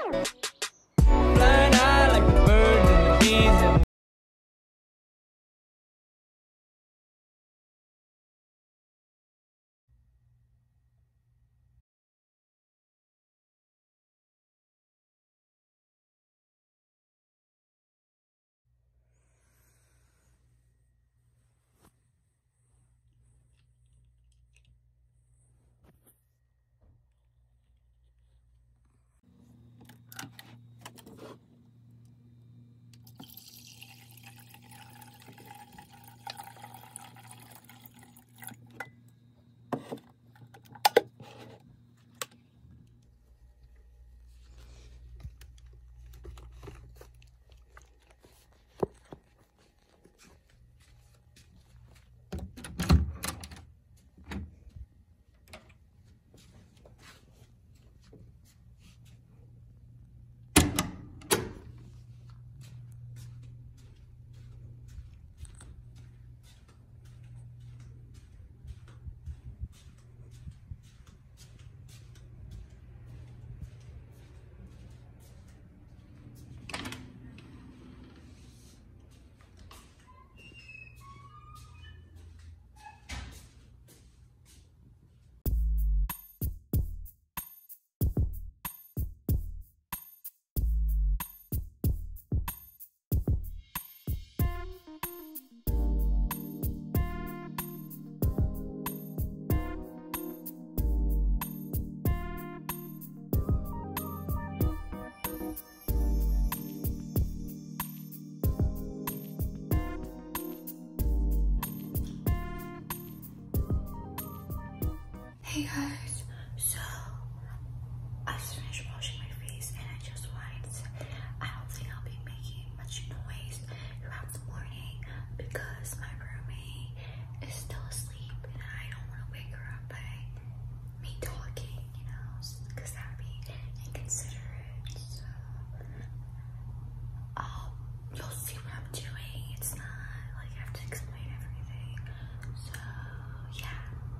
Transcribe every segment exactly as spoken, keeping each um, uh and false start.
Flying high like the birds and the bees and Hey guys, so I just finished washing my face and I just wanted to say I don't think I'll be making much noise throughout the morning because my roommate is still asleep and I don't want to wake her up by me talking, you know, because that would be inconsiderate. So um, you'll see what I'm doing. It's not like I have to explain everything. So yeah.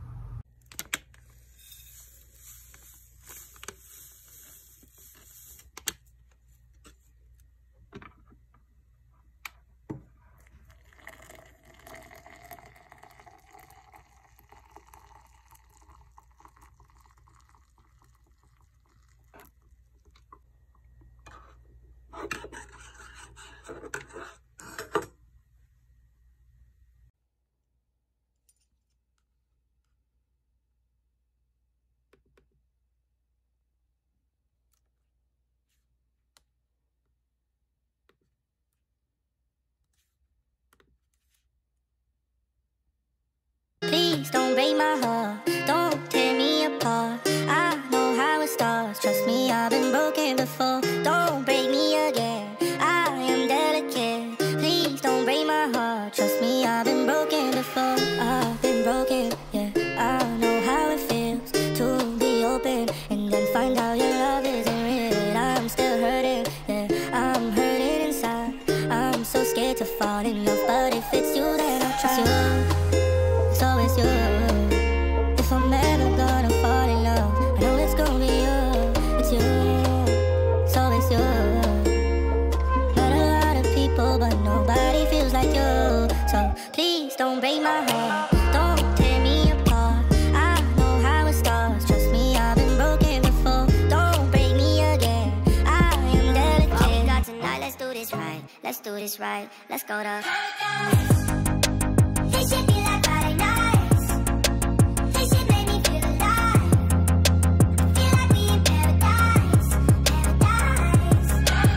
Please don't break my heart, don't tear me apart. I know how it starts, trust me, I've been broken before. Don't break me again, I am delicate. Please don't break my heart, trust me, I've been broken before. I've been broken, yeah, I know how it feels to be open and then find out your love isn't real. I'm still hurting, yeah, I'm hurting inside. I'm so scared to fall in love, but if it's you then I'll trust you. So it's you. If I'm ever gonna fall in love, I know it's gonna be you. It's you. So it's you. Met a lot of people, but nobody feels like you. So please don't break my heart, don't tear me apart. I know how it starts, trust me, I've been broken before. Don't break me again, I am delicate. All we got tonight, let's do this right. Let's do this right. Let's go to paradise. This should be like Friday nights. This should make me feel alive. I feel like we in paradise, paradise.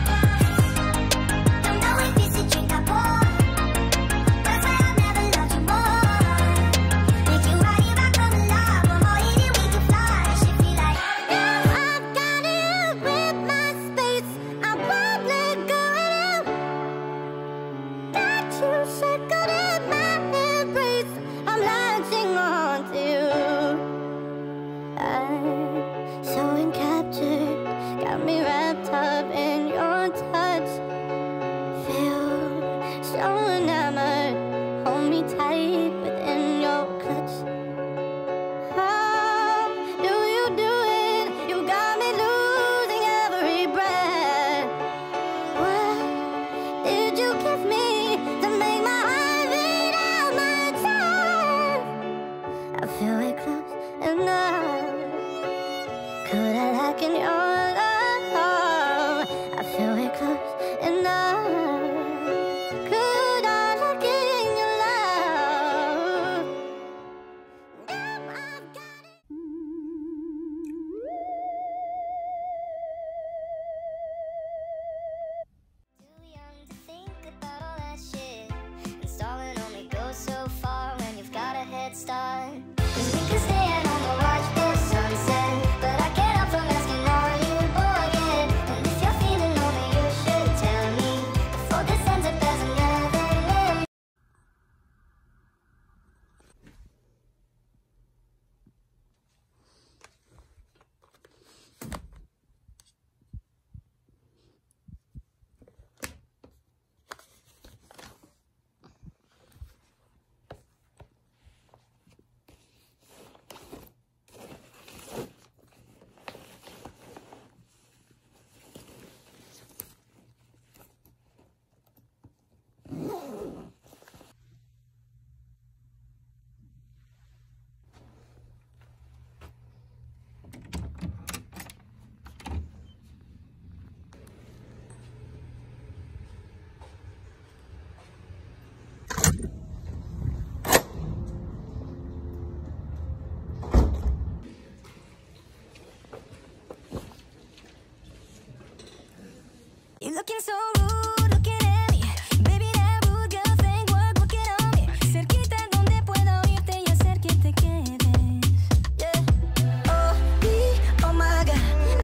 Don't know if it's a drink I pour, but swear I've never loved you more. Make you right if I come alive. One more hit and we can fly. It should be like now I've got you with my space. I won't let go of you. Got you second. You're looking so rude.